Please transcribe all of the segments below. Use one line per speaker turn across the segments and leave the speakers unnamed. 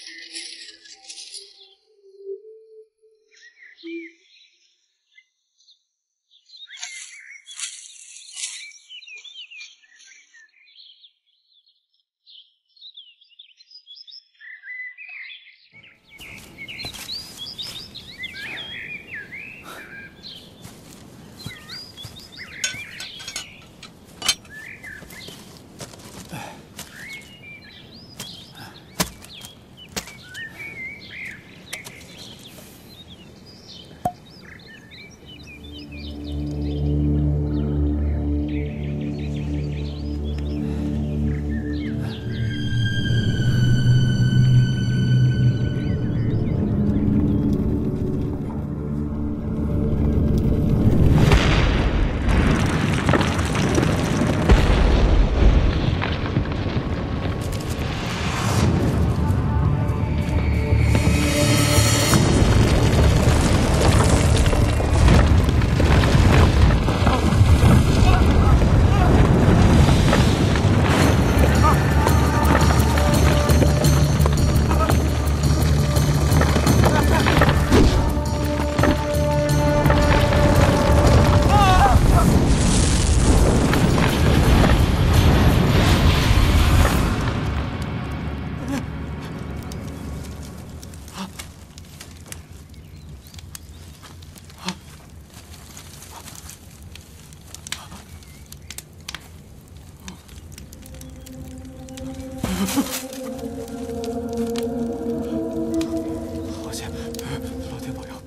好险，老天保佑！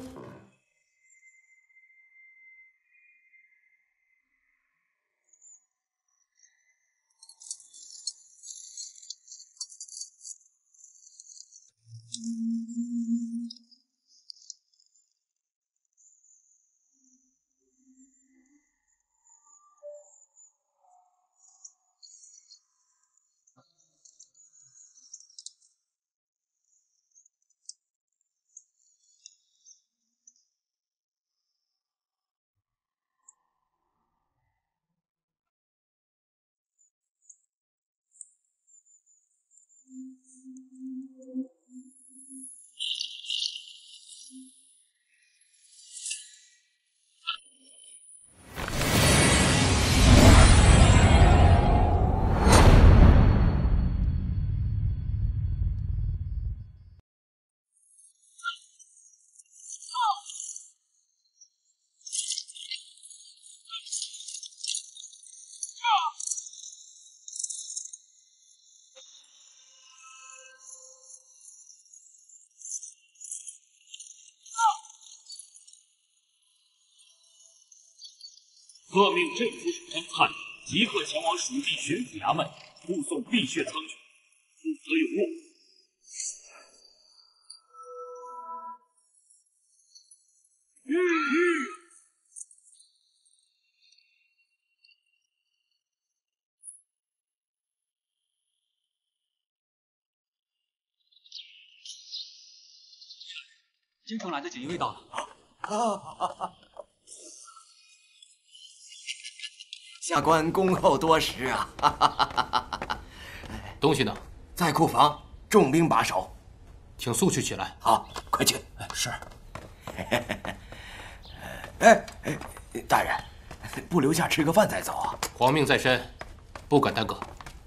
特命镇抚使张粲即刻前往属地巡抚衙门护送碧血苍穹，不得有误。
京城来的锦衣卫到了。
下官恭候多时啊！
东西呢？
在库房，重兵把守，
请速去取来。
好，快去。
是。
大人，不留下吃个饭再走啊？
皇命在身，不敢耽搁。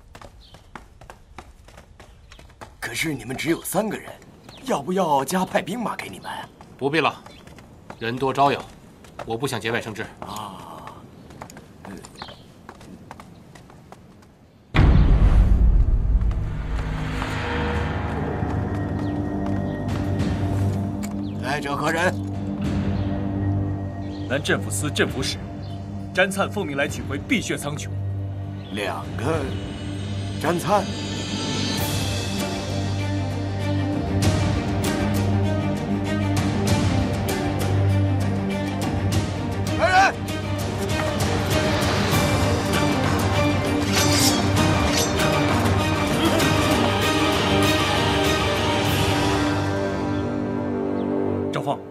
可是你们只有3个人，要不要加派兵马给你们？
不必了，人多招摇，我不想节外生枝
啊。来者何人？
南镇抚司镇抚使詹粲奉命来取回碧血苍穹。
2个詹粲。来人！
赵放。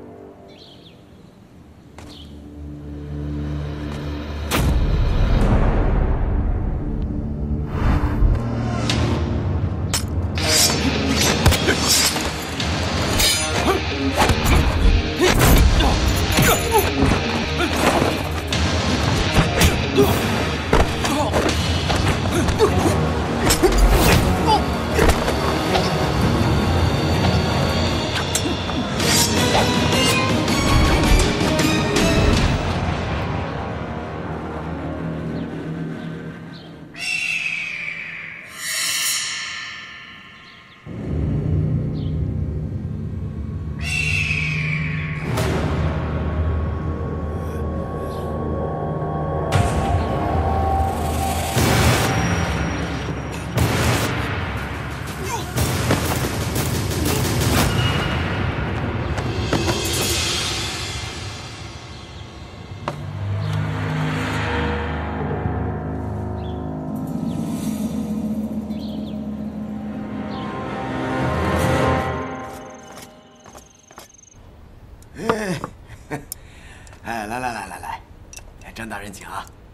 大人请。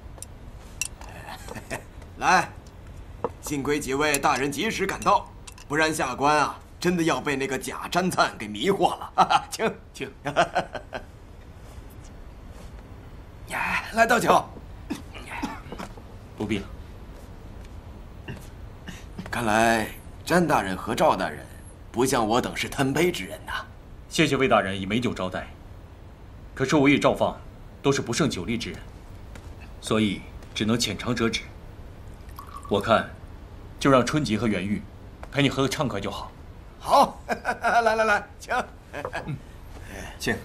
来，幸亏几位大人及时赶到，不然下官啊，真的要被那个假詹灿给迷惑了。哈哈，请。来倒酒。
不必了。
看来詹大人和赵大人不像我等是贪杯之人呐。
谢谢魏大人以美酒招待。可是我与赵放都是不胜酒力之人，所以只能浅尝辄止。我看，就让春吉和袁玉陪你喝个畅快就好。
好，来，请。
请。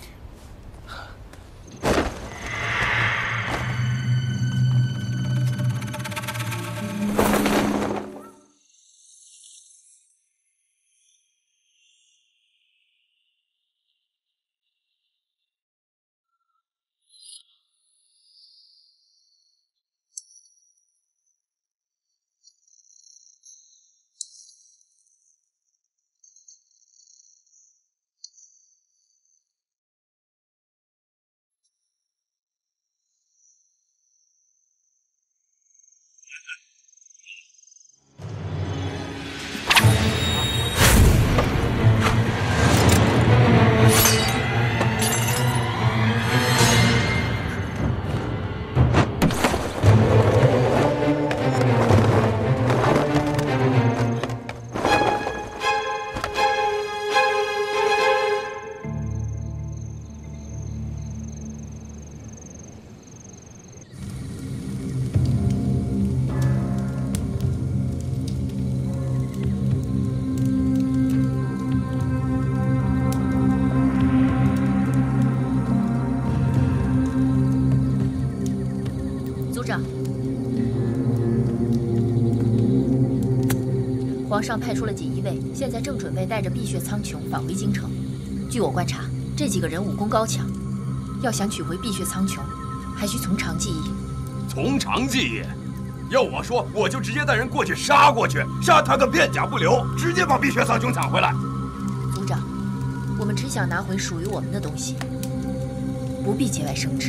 皇上派出了锦衣卫，现在正准备带着碧血苍穹返回京城。据我观察，这几个人武功高强，要想取回碧血苍穹，还需从长计议。
从长计议？要我说，我就直接带人过去杀过去，杀他个片甲不留，直接把碧血苍穹抢回来。
族长，我们只想拿回属于我们的东西，不必节外生枝。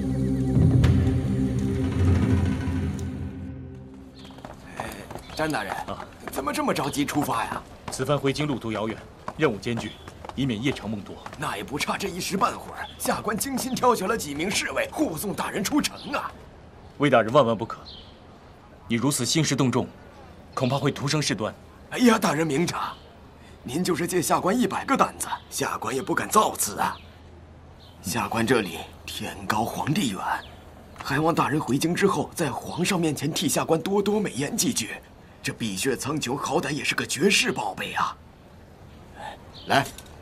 詹大人，怎么这么着急出发呀？
此番回京路途遥远，任务艰巨，以免夜长梦多。
那也不差这一时半会儿，下官精心挑选了几名侍卫护送大人出城啊。
魏大人万万不可！你如此兴师动众，恐怕会徒生事端。
哎呀，大人明察，您就是借下官100个胆子，下官也不敢造次啊。下官这里天高皇帝远，还望大人回京之后，在皇上面前替下官多多美言几句。这碧血苍穹好歹也是个绝世宝贝啊！来，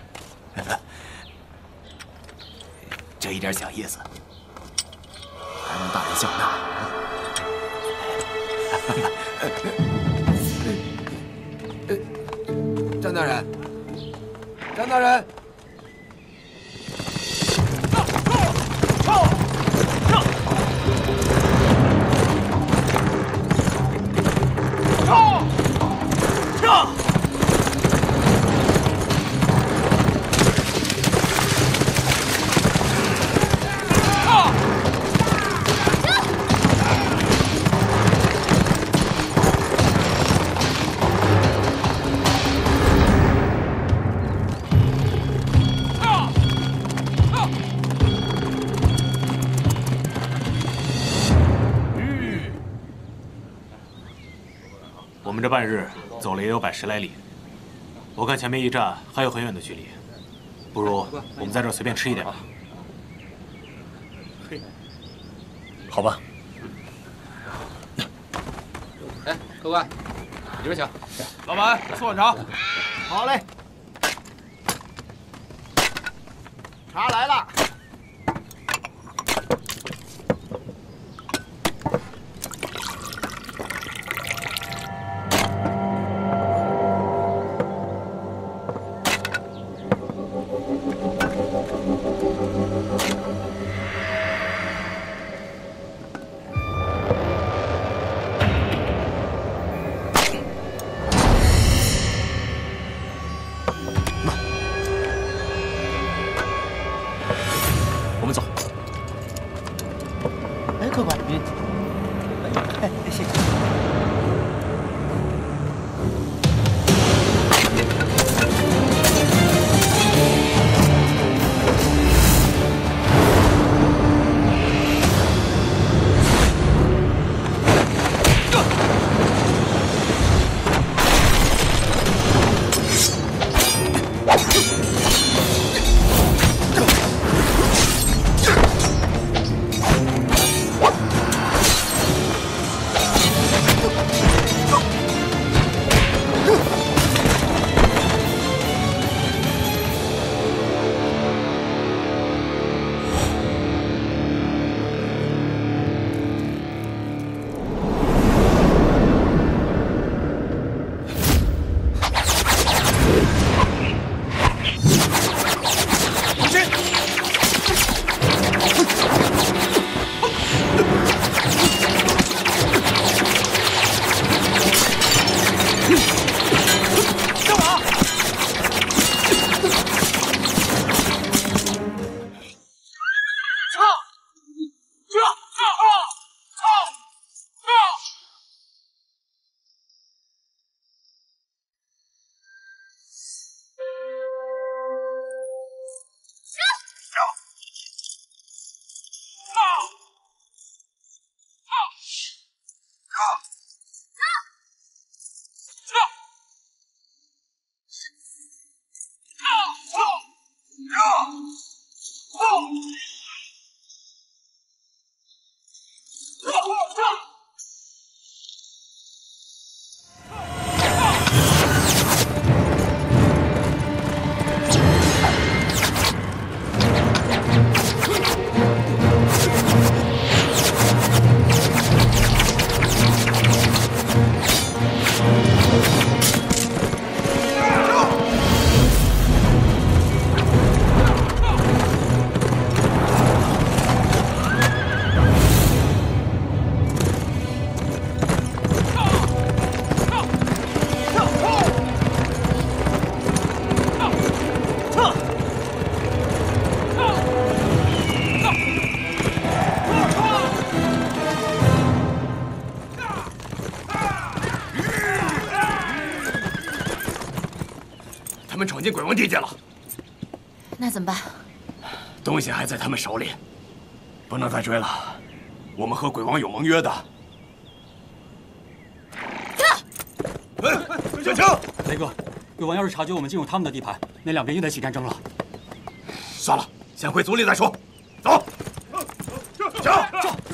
这一点小意思，还望大人笑纳。詹大人，詹大人。
我们这半日走了也有110来里，我看前面驿站还有很远的距离，不如我们在这儿随便吃一点吧。
好吧。
哎，客官，里边请。
老板，送碗茶。
好嘞，茶来了。 他们闯进鬼王地界了。
那怎么办？
东西还在他们手里，不能再追了。我们和鬼王有盟约的。小强，
雷哥，鬼王要是察觉我们进入他们的地盘，那两边又得起战争了。
算了，先回族里再说。走，走，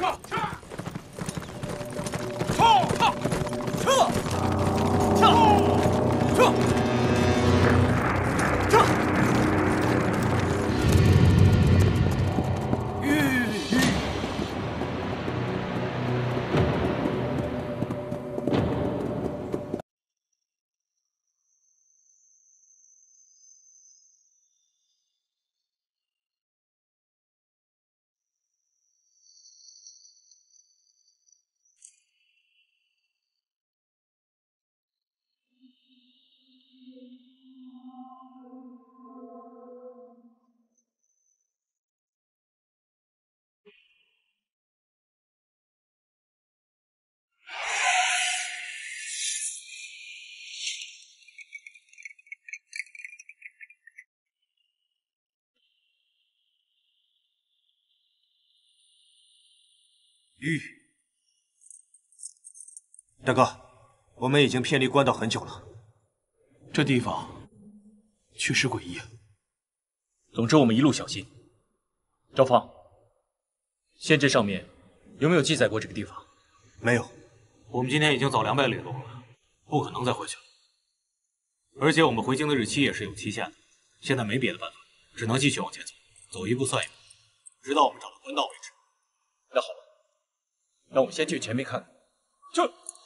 大哥，我们已经偏离官道很久了，这地方确实诡异。
总之，我们一路小心。赵放，县志上面有没有记载过这个地方？
没有，我们今天已经走200里路了，不可能再回去了。而且我们回京的日期也是有期限的，现在没别的办法，只能继续往前走，走一步算一步，直到我们找到官道为止。
那好吧，那我们先去前面看看。这。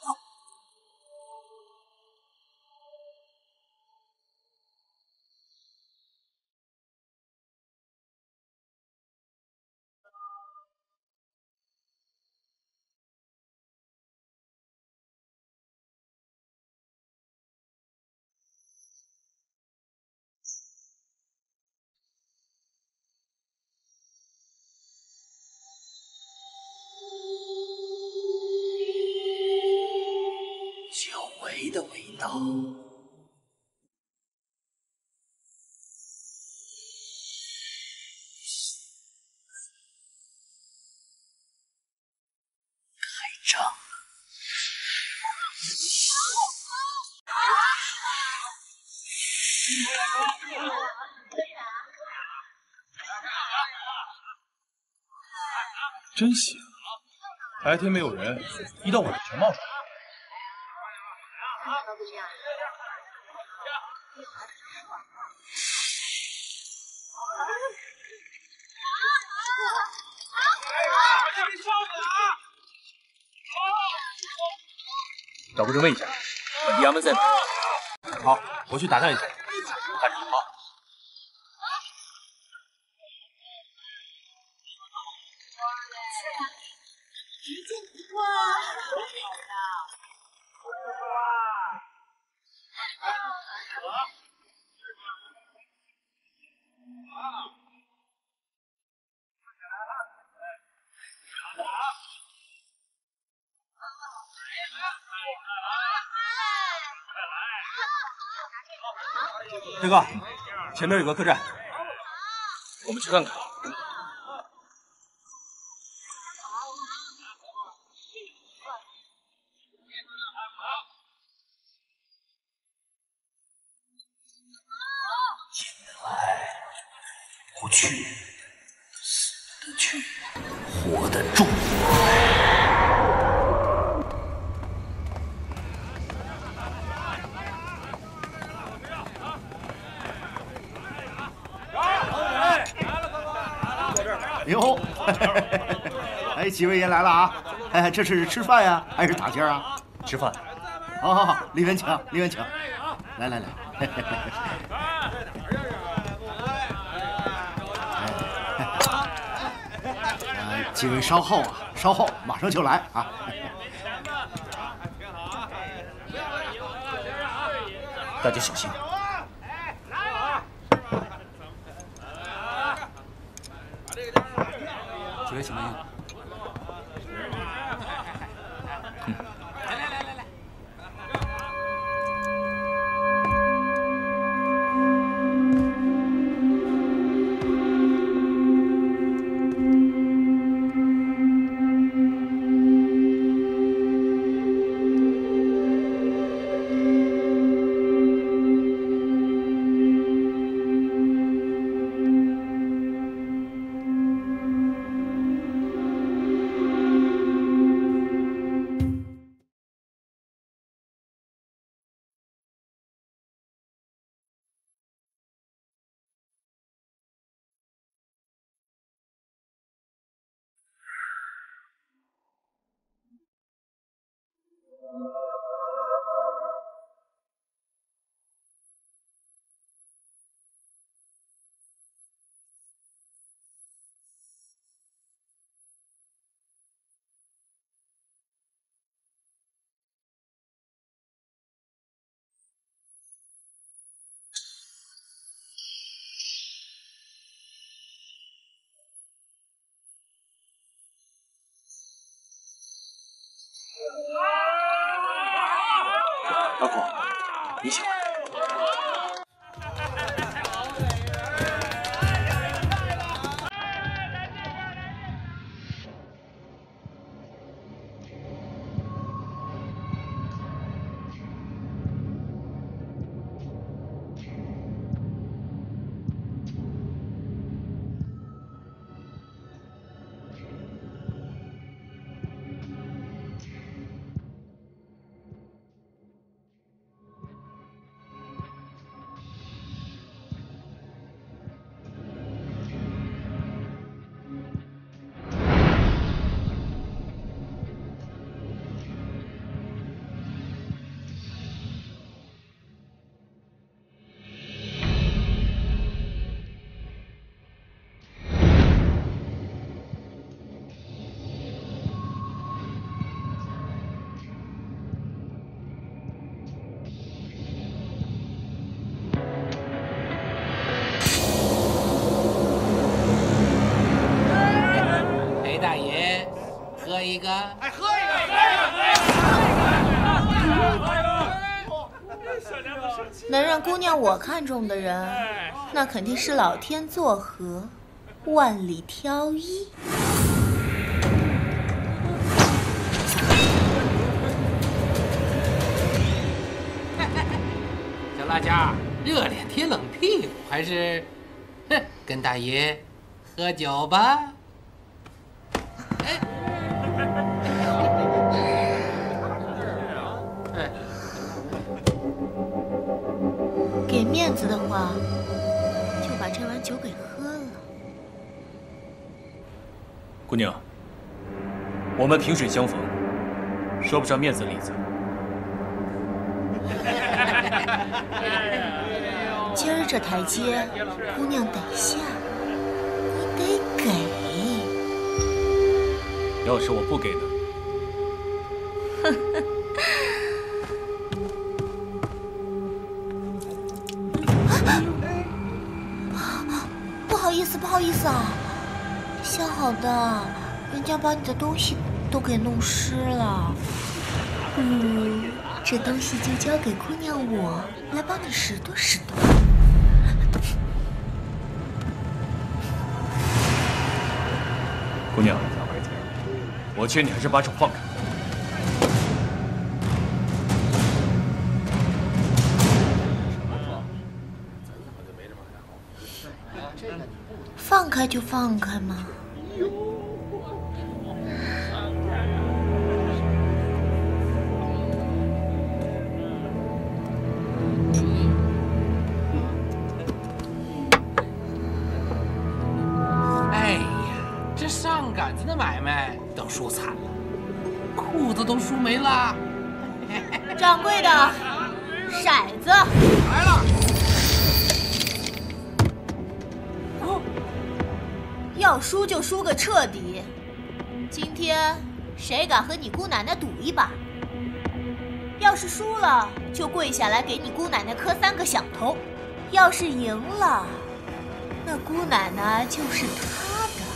的味道。开张。
真邪！白天没有人，一到晚上全冒出来。
找个人问一下，本地衙门在哪？
好，我去打探一下。看着你啊。
大哥，前面有个客栈，
我们去看看。
进得来，不去，死得去，活得住。
哟，哎，几位爷来了啊！哎，这是吃饭呀，还是打尖啊？
吃饭。
好好好，里面请，里面请。来来来。几位稍后啊，稍后，马上就来啊。
大家小心。
几位请慢用。
来。 老孔，你醒了。
喝一个，
哎，喝一个，
能让姑娘我看中的人，那肯定是老天作合，万里挑一。
小辣椒，热脸贴冷屁股，还是，跟大爷喝酒吧。
给面子的话，就把这碗酒给喝了。
姑娘，我们萍水相逢，说不上面子的例子。
今儿这台阶，姑娘得下，你得给。
要是我不给呢？
不好意思，不好意思啊，小好的，人家把你的东西都给弄湿了。这东西就交给姑娘我来帮你拾掇拾掇。
姑娘，我劝你还是把手放开。
放开就放开嘛。
哎呀，这上杆子的买卖都输惨了，裤子都输没了。
掌柜的，骰子
来了。
要输就输个彻底。今天谁敢和你姑奶奶赌一把？要是输了，就跪下来给你姑奶奶磕3个响头；要是赢了，那姑奶奶就是他的。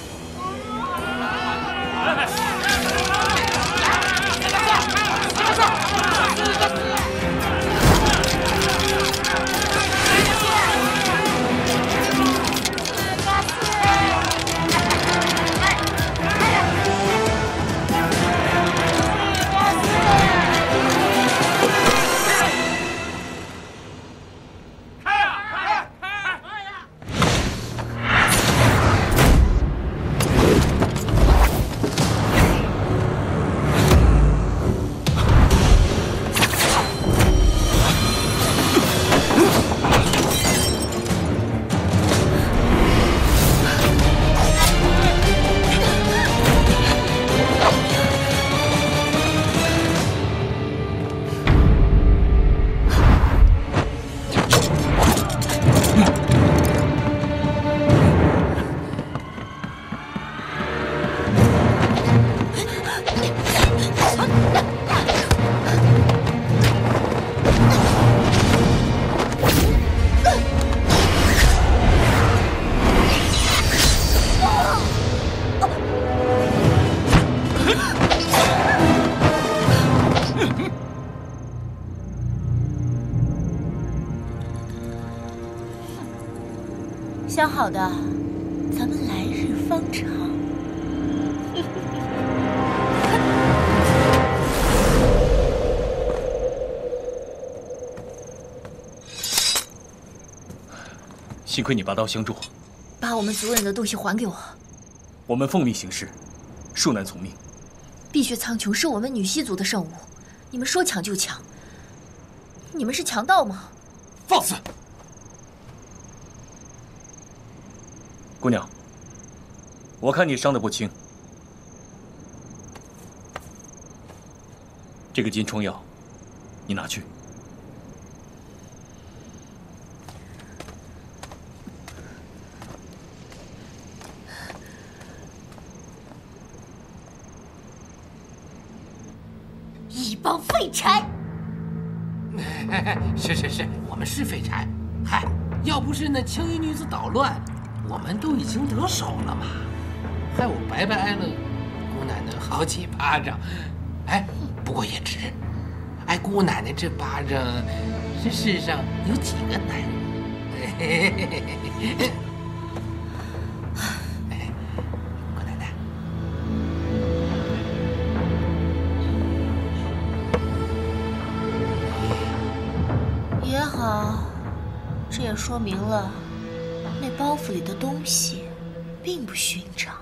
想好的，咱们来日方长。
幸亏你拔刀相助，
把我们族人的东西还给我。
我们奉命行事，恕难从命。
碧血苍穹是我们女西族的圣物，你们说抢就抢，你们是强盗吗？
放肆！姑娘，我看你伤得不轻。这个金疮药，你拿去。
一帮废柴！
是，我们是废柴。嗨，要不是那青衣女子捣乱，我们都已经得手了嘛，害我白白挨了姑奶奶好几巴掌。哎，不过也值。哎，姑奶奶这巴掌，这世上有几个男人？姑奶奶，
也好，这也说明了那包袱里的东西并不寻常。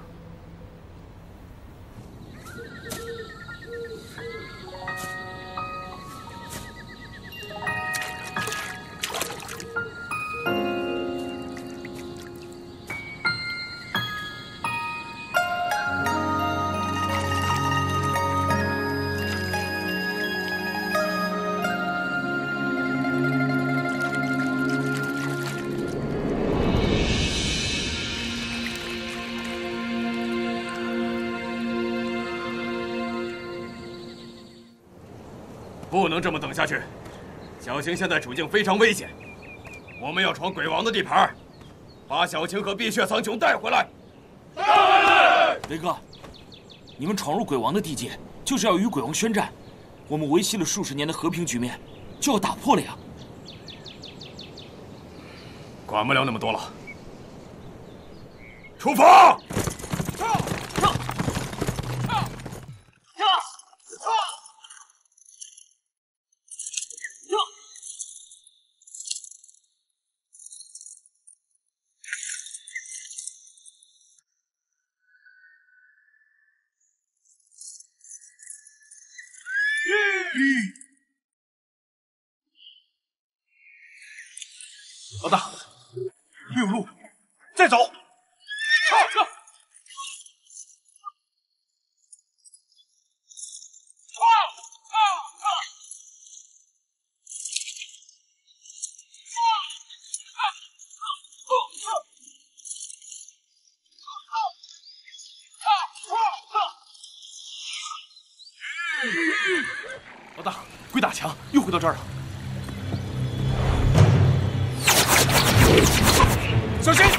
不能这么等下去，小青现在处境非常危险，我们要闯鬼王的地盘，把小青和碧血苍穹带回来。
雷哥，你们闯入鬼王的地界，就是要与鬼王宣战。我们维系了数十年的和平局面，就要打破了呀！
管不了那么多了，出发！
老大，没有路，再走。老大，鬼打墙又回到这儿了。小心！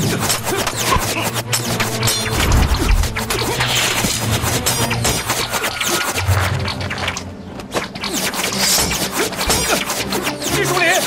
金树林！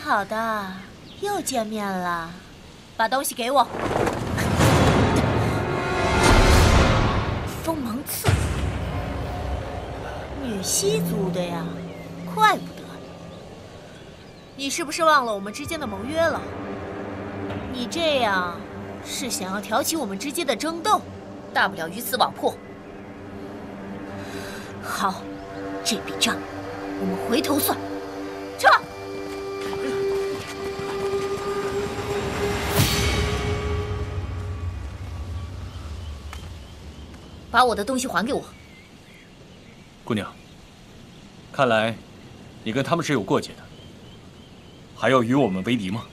好的，又见面了，把东西给我。锋芒刺，女西族的呀，怪不得。你是不是忘了我们之间的盟约了？你这样是想要挑起我们之间的争斗，大不了鱼死网破。好，这笔账我们回头算。撤！把我的东西还给我。
姑娘，看来你跟他们是有过节的，还要与我们为敌吗？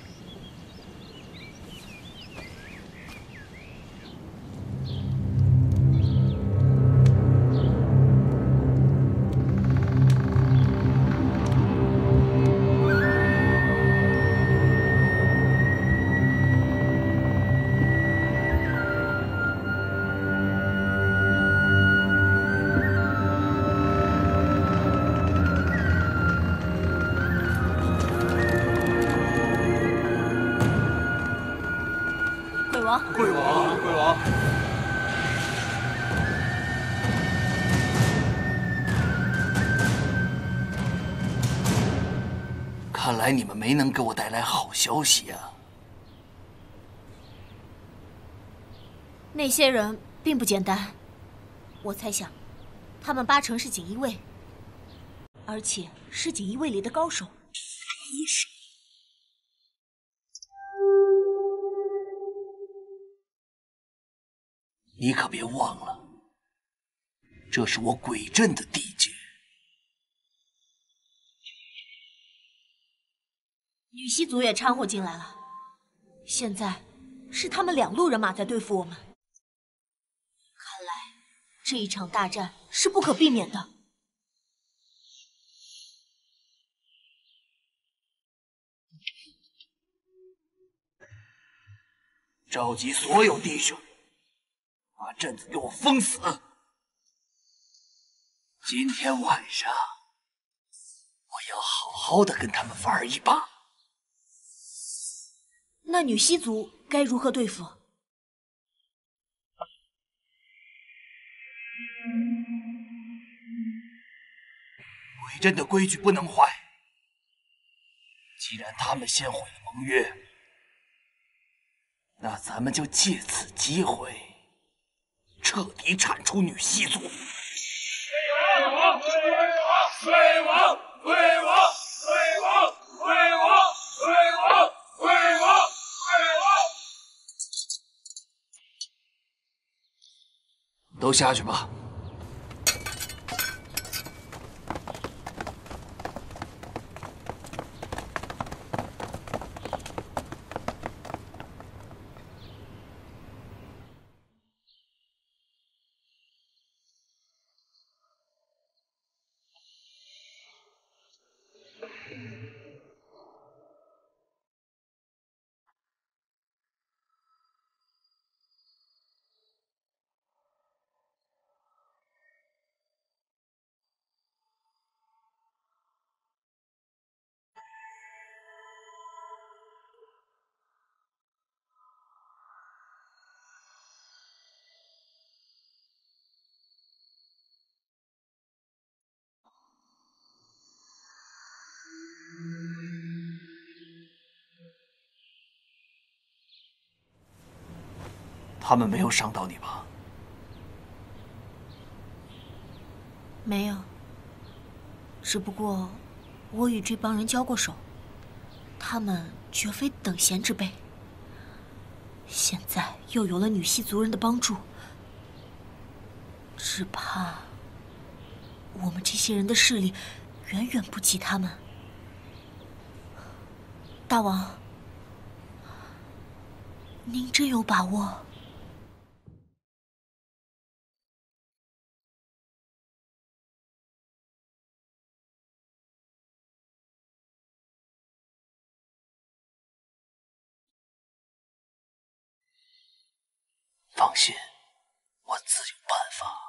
贵王，
看来你们没能给我带来好消息啊！
那些人并不简单，我猜想，他们8成是锦衣卫，而且是锦衣卫里的高手。
你可别忘了，这是我鬼阵的地界。
女西族也掺和进来了，现在是他们2路人马在对付我们。看来这一场大战是不可避免的。
召集所有弟兄，把镇子给我封死！今天晚上，我要好好的跟他们玩一把。
那女西族该如何对付？
鬼阵的规矩不能坏。既然他们先毁了盟约，那咱们就借此机会彻底铲除女西族。
鬼王，鬼王，鬼王，鬼王，鬼王，鬼王，鬼王，鬼王！
都下去吧。他们没有伤到你吧？
没有，只不过我与这帮人交过手，他们绝非等闲之辈。现在又有了女系族人的帮助，只怕我们这些人的势力远远不及他们。大王，您真有把握？
放心，我自有办法。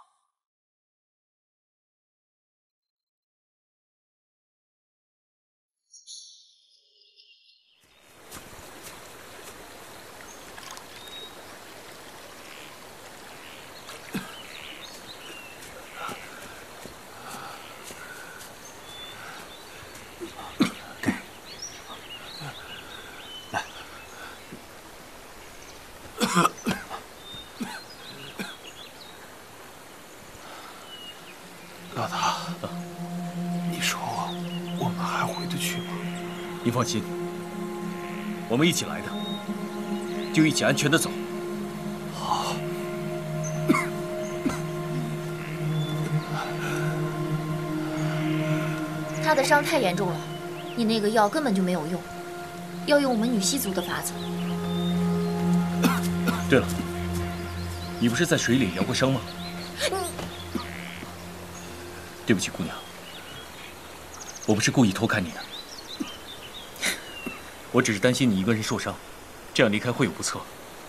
老大，你说我们还回得去吗？
您放心，我们一起来的，就一起安全的走。
好。
他的伤太严重了，你那个药根本就没有用，要用我们女系族的法子。
对了，你不是在水里疗过伤吗？对不起，姑娘，我不是故意偷看你的，我只是担心你一个人受伤，这样离开会有不测。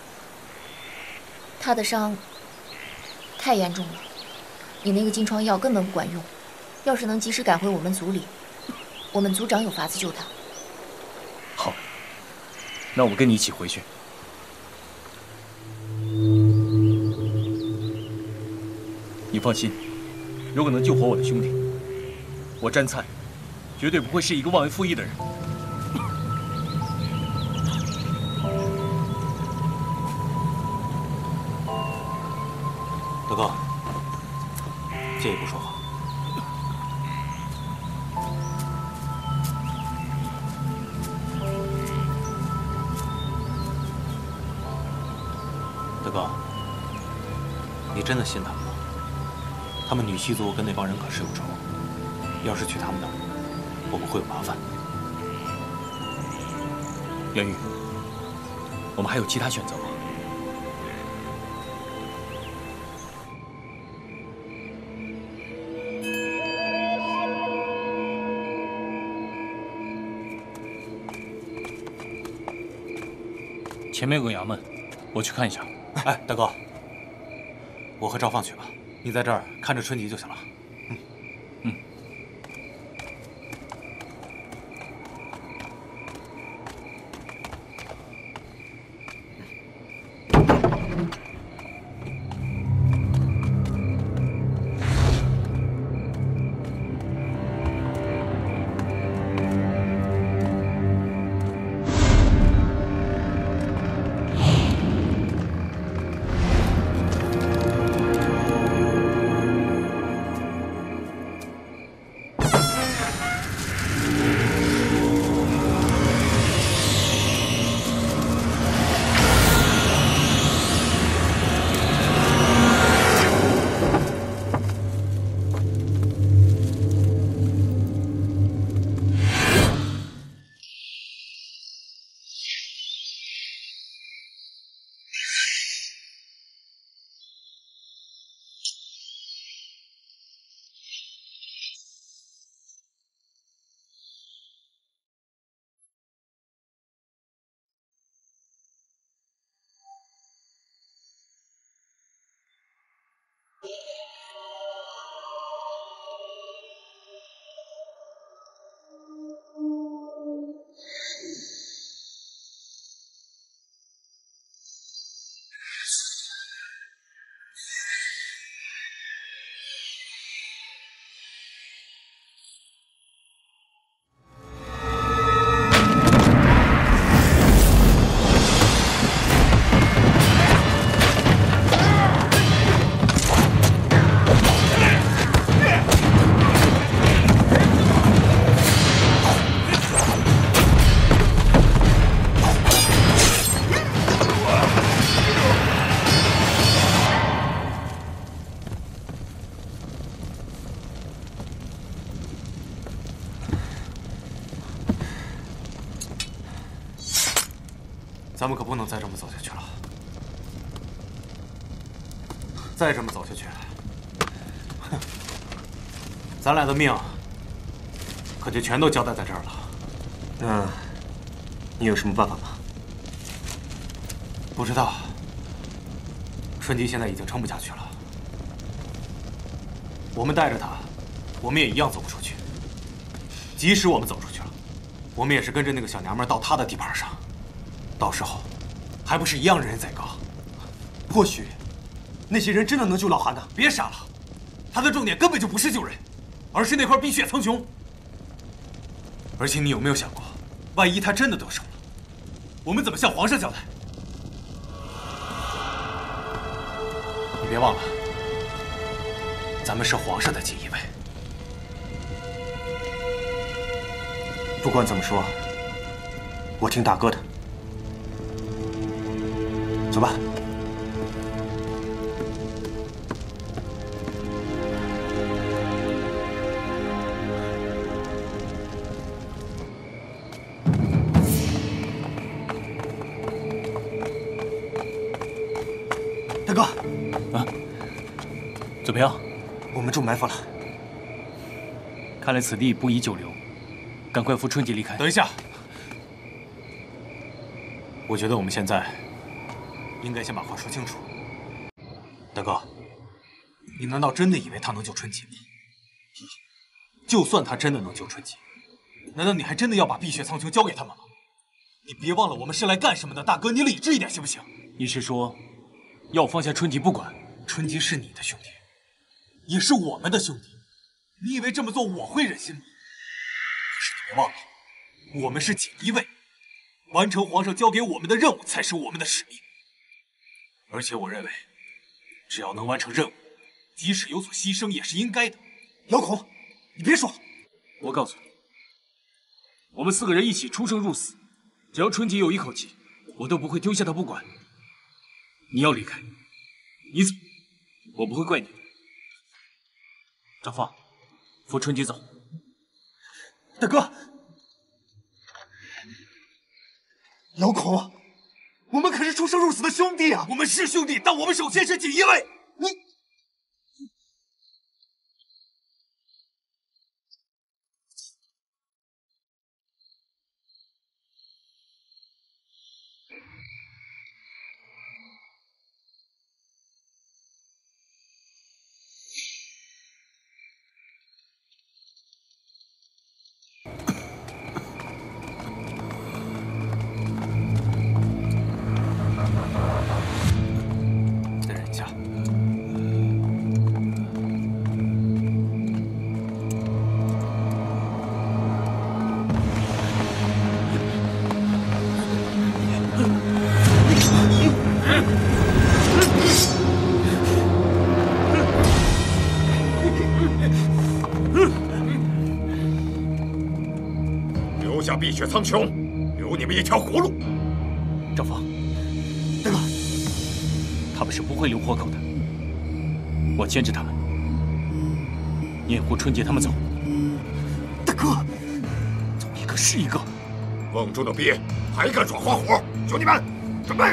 他的伤太严重了，你那个金疮药根本不管用。要是能及时赶回我们族里，我们族长有法子救他。
好，那我跟你一起回去。你放心，如果能救活我的兄弟，我詹灿绝对不会是一个忘恩负义的人。
德哥，借一步说话。德哥，你真的信他们吗？他们女系族跟那帮人可是有仇，要是去他们那儿，我们会有麻烦。
梁玉，我们还有其他选择吗？前面有个衙门，我去看一下。
哎，大哥，我和赵放去吧，你在这儿看着春吉就行了。咱们可不能再这么走下去了。再这么走下去，哼，咱俩的命可就全都交代在这儿了。
那，你有什么办法吗？
不知道。春吉现在已经撑不下去了，我们带着他，我们也一样走不出去。即使我们走出去了，我们也是跟着那个小娘们到他的地盘上。 到时候，还不是一样人人宰割？
或许，那些人真的能救老韩呢？
别傻了，他的重点根本就不是救人，而是那块碧血苍穹。而且你有没有想过，万一他真的得手了，我们怎么向皇上交代？ 你别忘了，咱们是皇上的锦衣卫。
不管怎么说，我听大哥的。走吧。大哥，
啊，怎么样？
我们中埋伏了。
看来此地不宜久留，赶快扶春姐离开。
等一下，我觉得我们现在应该先把话说清楚。大哥，你难道真的以为他能救春姐吗？就算他真的能救春姐，难道你还真的要把碧血苍穹交给他们吗？你别忘了我们是来干什么的，大哥，你理智一点行不行？
你是说？ 要放下春吉不管，
春吉是你的兄弟，也是我们的兄弟。你以为这么做我会忍心吗？可是你别忘了，我们是锦衣卫，完成皇上交给我们的任务才是我们的使命。而且我认为，只要能完成任务，即使有所牺牲也是应该的。
老孔，你别说了，
我告诉你，我们4个人一起出生入死，只要春吉有一口气，我都不会丢下他不管。 你要离开，你走，我不会怪你的。张放，扶春吉走。
大哥，老孔，我们可是出生入死的兄弟啊！
我们是兄弟，但我们首先是锦衣卫。
你。
再忍一下。
留下碧血苍穹，留你们一条活路。
张放，
大哥，
他们是不会留活口的。我牵着他们，念护春节他们走。
大哥，
走一个是一个。
瓮中的鳖还敢耍花火？兄弟们，准备！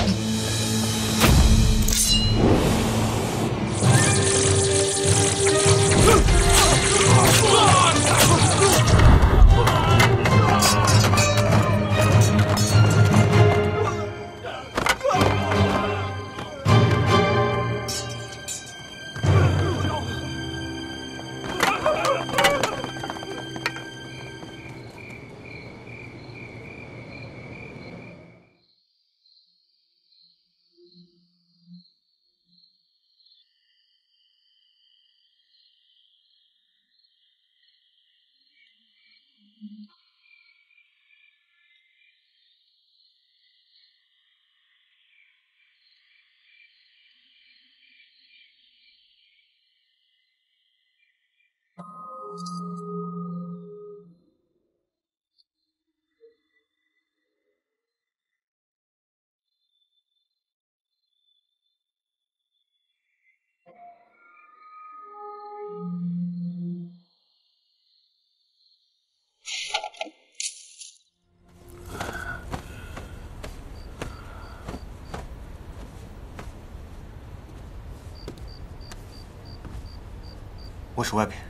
我守外边。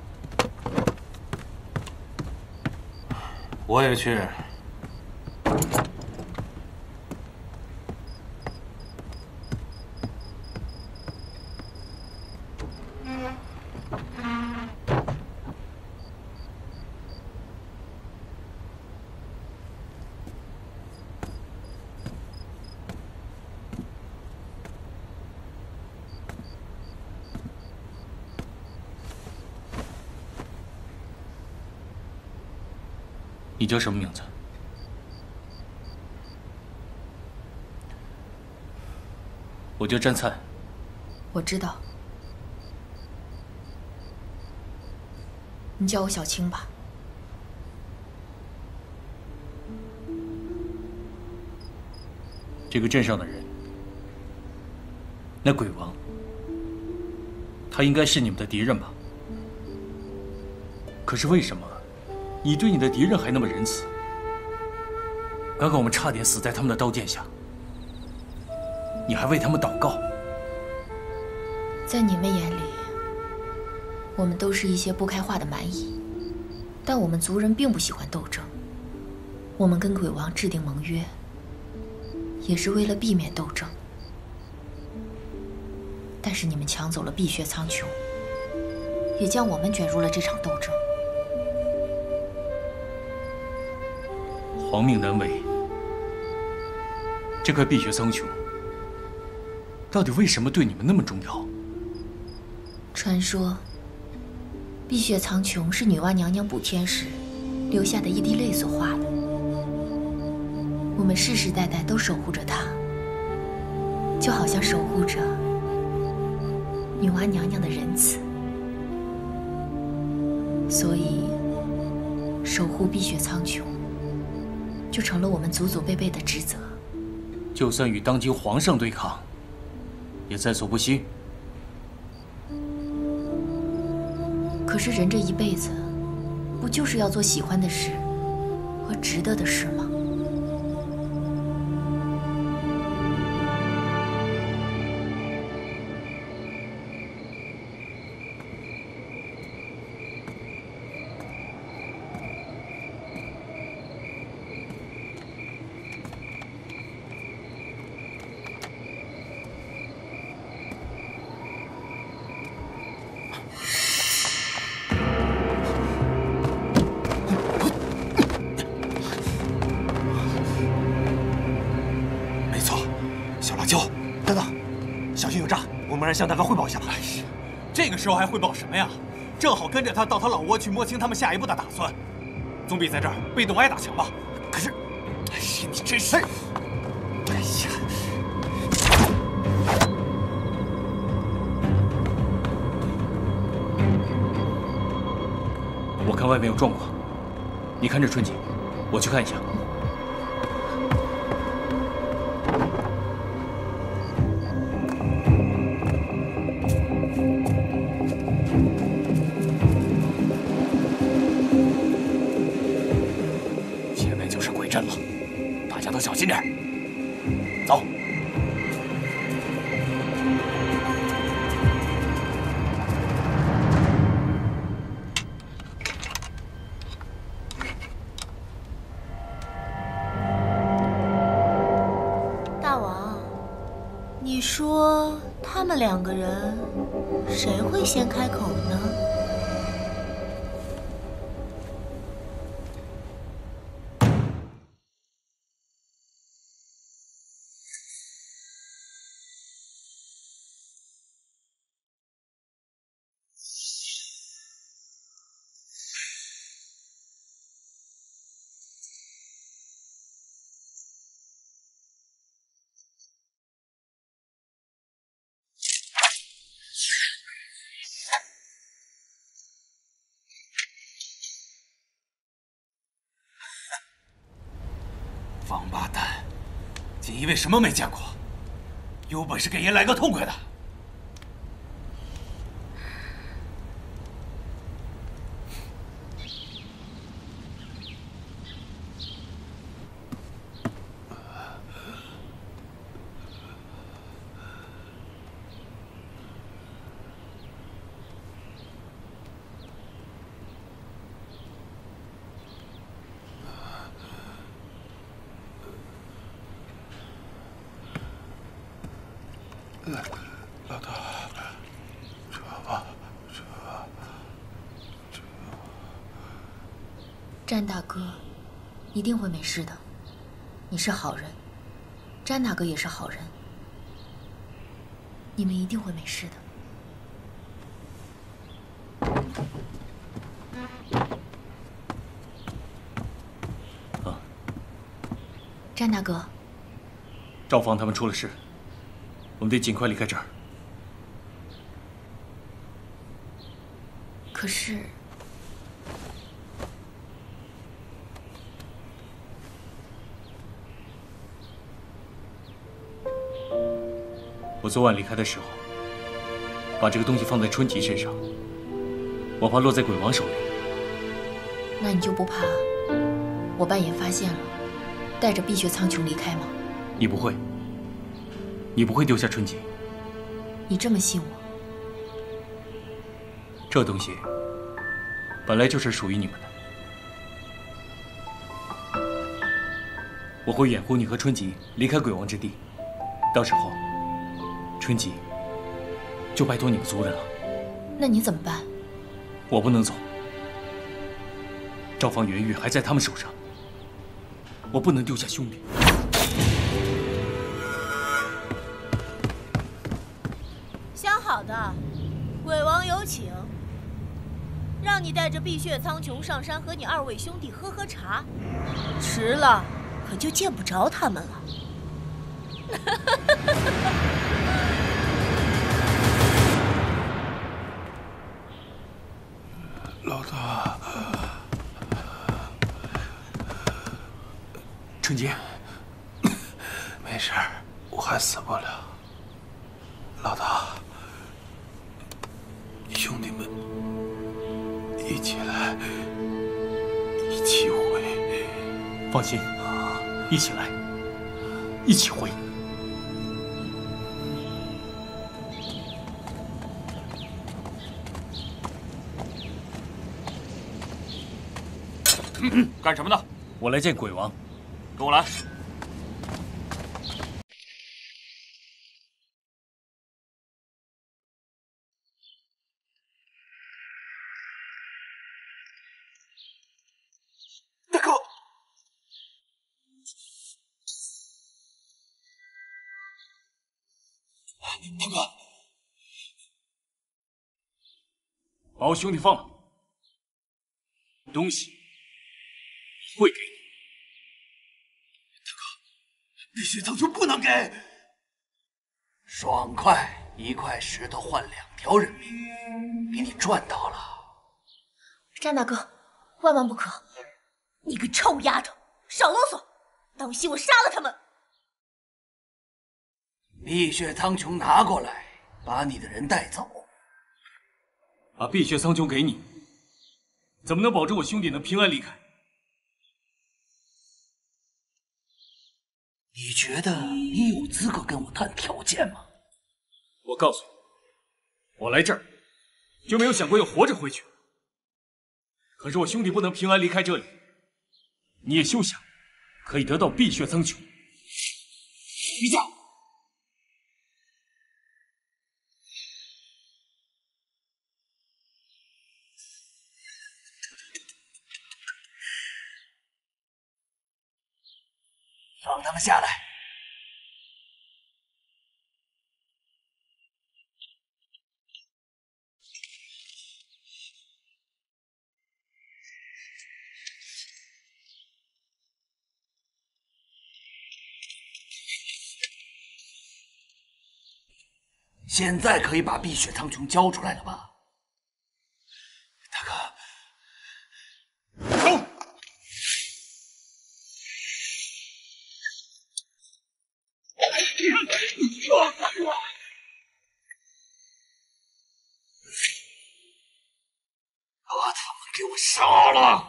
我也去。
你叫什么名字？我叫詹灿，
我知道，你叫我小青吧。
这个镇上的人，那鬼王，他应该是你们的敌人吧？可是为什么你对你的敌人还那么仁慈？刚刚我们差点死在他们的刀剑下，你还为他们祷告。
在你们眼里，我们都是一些不开化的蛮夷，但我们族人并不喜欢斗争。我们跟鬼王制定盟约，也是为了避免斗争。但是你们抢走了碧血苍穹，也将我们卷入了这场斗争。
皇命难违，这块碧血苍穹到底为什么对你们那么重要？
传说，碧血苍穹是女娲娘娘补天时留下的一滴泪所化的。我们世世代代都守护着它，就好像守护着女娲娘娘的仁慈。所以，守护碧血苍穹就成了我们祖祖辈辈的职责。
就算与当今皇上对抗，也在所不惜。
可是人这一辈子，不就是要做喜欢的事和值得的事吗？
向大哥汇报一下吧。
哎呀，这个时候还汇报什么呀？正好跟着他到他老窝去摸清他们下一步的打算，总比在这儿被动挨打强吧？
可是，哎呀，你真是……哎呀！
我看外面有状况，你看着春姐，我去看一下。
小心点，走。
大王，你说他们两个人谁会先开口呢？
王八蛋，锦衣卫什么没见过？有本事给爷来个痛快的！
老大，撤吧，撤。
詹大哥，一定会没事的。你是好人，詹大哥也是好人，你们一定会没事的。
啊，
詹大哥，
赵芳他们出了事，我们得尽快离开这儿。
可是，
我昨晚离开的时候，把这个东西放在春吉身上，我怕落在鬼王手里。
那你就不怕我半夜发现了，带着碧血苍穹离开吗？
你不会，你不会丢下春吉。
你这么信我？
这东西本来就是属于你们的，我会掩护你和春吉离开鬼王之地，到时候春吉就拜托你们族人了。
那你怎么办？
我不能走，赵方元玉还在他们手上，我不能丢下兄弟。
想好的，鬼王有请，让你带着碧血苍穹上山和你2位兄弟喝茶，迟了可就见不着他们了。
老大，
春吉，
没事儿，我还死不了。老大，兄弟们，一起来，一起回。
放心，一起来，一起回。
干什么呢？
我来见鬼王。
跟我来。
大哥，大哥，
把我兄弟放了，东西会给你。
碧血苍穹不能给。
爽快，1块石头换2条人命，给你赚到了。
詹大哥，万万不可！
你个臭丫头，少啰嗦，当心我杀了他们！
碧血苍穹拿过来，把你的人带走。
把碧血苍穹给你，怎么能保证我兄弟能平安离开？
你觉得你有资格跟我谈条件吗？
我告诉你，我来这儿就没有想过要活着回去。可是我兄弟不能平安离开这里，你也休想可以得到碧血苍穹。
别叫！放他们下来！现在可以把碧血苍穹交出来了吧？大哥，
走！
把他们给我杀了！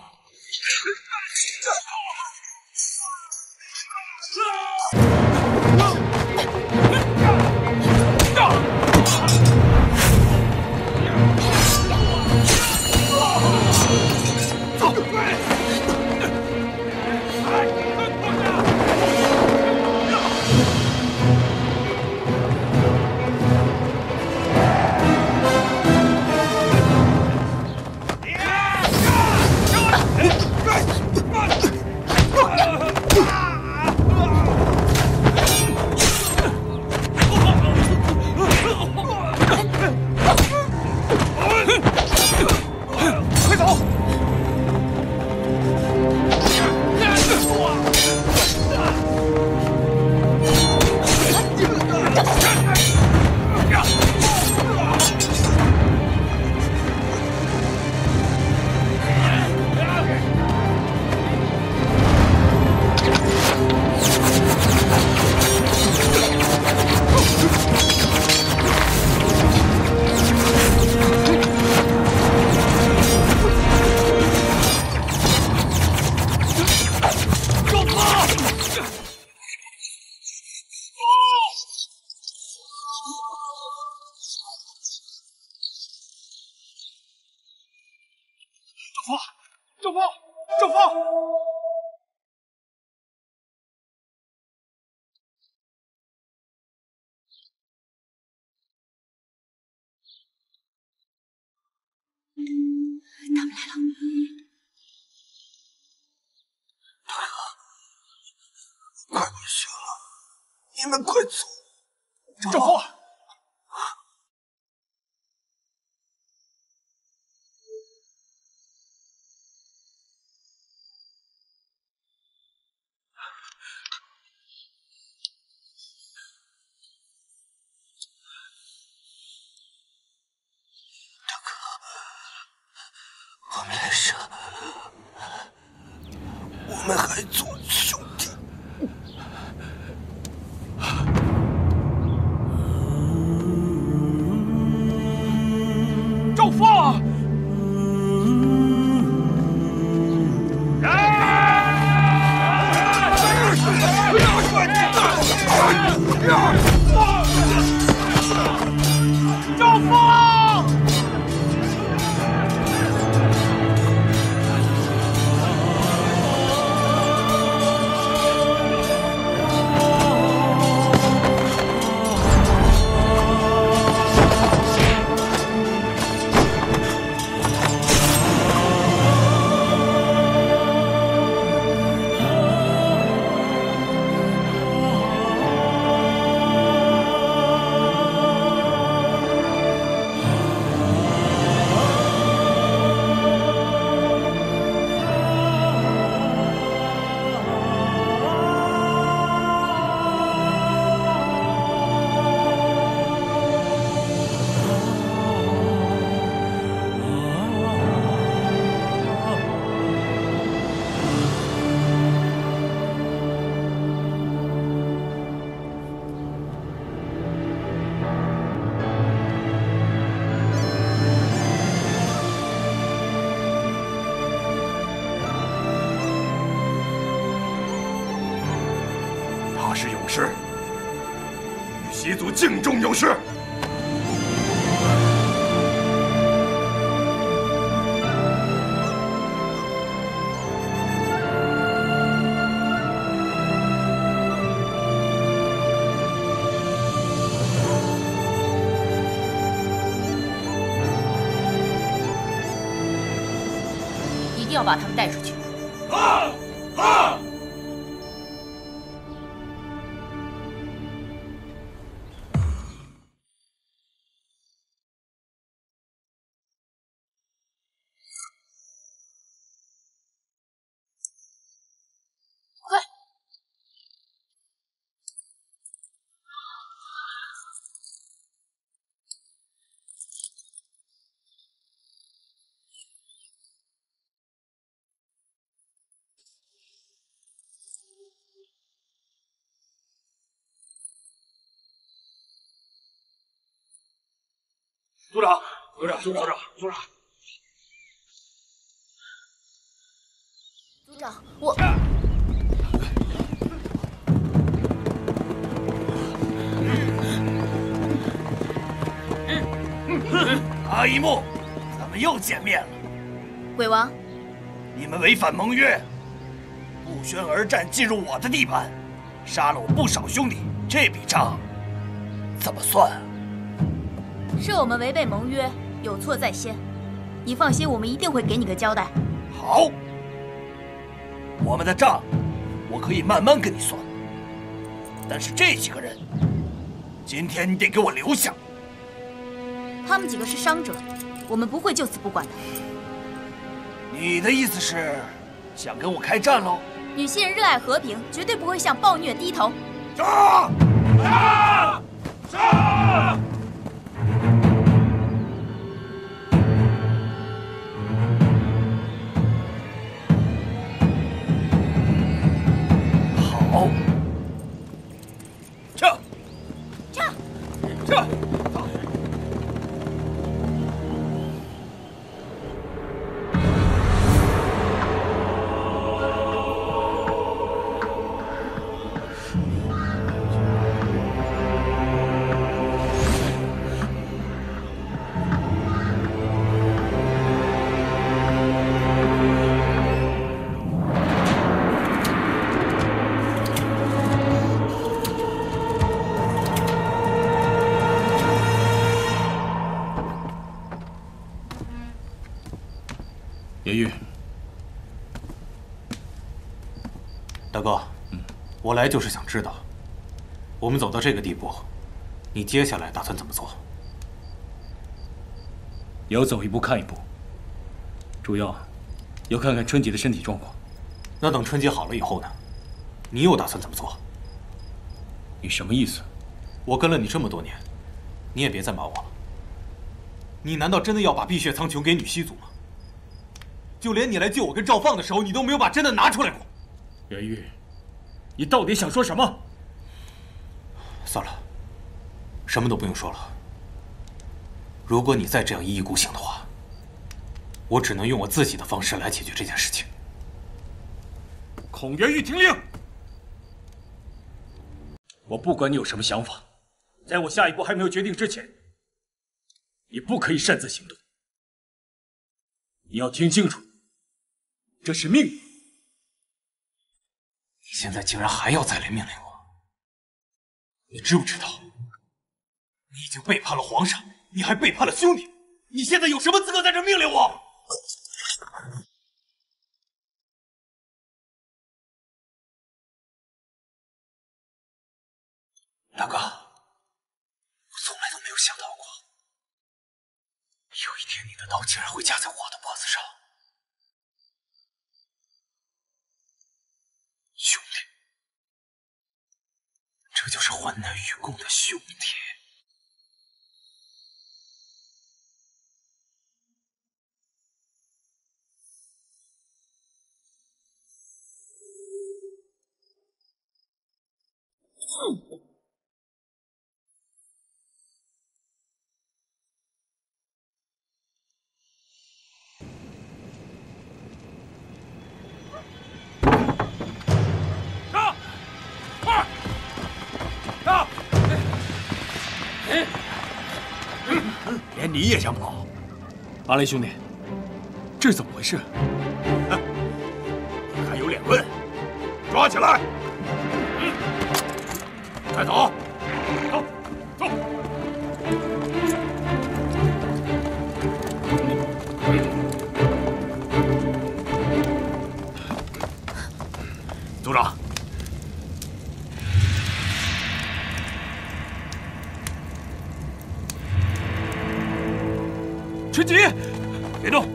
正风，正风！
他们来了。
快不行了，你们快走！
正风！
我们来生，我们还做兄弟。
赵放！赵放！
他是勇士，与习族敬重有事。
一定要把他们带出去。
族长，
族长，
族长，我。
阿一木，咱们又见面了。
鬼王，
你们违反盟约，不宣而战，进入我的地盘，杀了我不少兄弟，这笔账怎么算啊？
是我们违背盟约，有错在先。你放心，我们一定会给你个交代。
好，我们的账我可以慢慢跟你算，但是这几个人，今天你得给我留下。
他们几个是伤者，我们不会就此不管的。
你的意思是想跟我开战喽？
女性人热爱和平，绝对不会向暴虐低头。
杀！
杀！杀！
好，撤！
撤！
撤！
雷玉，
大哥，我来就是想知道，我们走到这个地步，你接下来打算怎么做？
有走一步看一步，主要要看看春节的身体状况。
那等春节好了以后呢？你又打算怎么做？
你什么意思？
我跟了你这么多年，你也别再瞒我了。你难道真的要把碧血苍穹给女西族吗？就连你来救我跟赵放的时候，你都没有把真的拿出来过。
袁玉，你到底想说什么？
算了，什么都不用说了。如果你再这样一意孤行的话，我只能用我自己的方式来解决这件事情。
孔元玉听令！我不管你有什么想法，在我下一步还没有决定之前，你不可以擅自行动。你要听清楚，这是命令。
你现在竟然还要再来命令我，你知不知道，你已经背叛了皇上，你还背叛了兄弟，你现在有什么资格在这命令我？大哥，我从来都没有想到过，有一天你的刀竟然会架在我的脖子上。兄弟，这就是患难与共的兄弟。
连你也想跑？阿雷兄弟，这是怎么回事？
你还有脸问？抓起来！快走！走走！族长。
春吉，
别动！